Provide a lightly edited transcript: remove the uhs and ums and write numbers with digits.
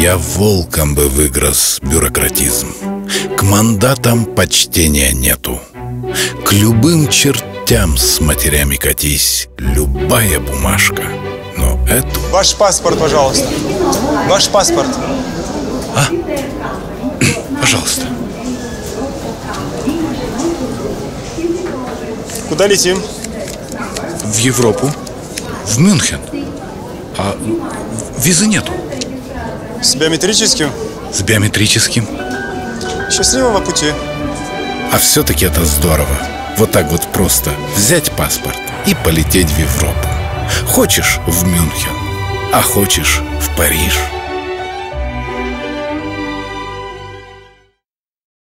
Я волком бы выгрыз бюрократизм. К мандатам почтения нету. К любым чертям с матерями катись. Любая бумажка. Но эту... Ваш паспорт, пожалуйста. Ваш паспорт. Пожалуйста. Куда летим? В Европу. В Мюнхен. А визы нету. С биометрическим? С биометрическим. Счастливого пути. А все-таки это здорово. Вот так вот просто взять паспорт и полететь в Европу. Хочешь в Мюнхен, а хочешь в Париж.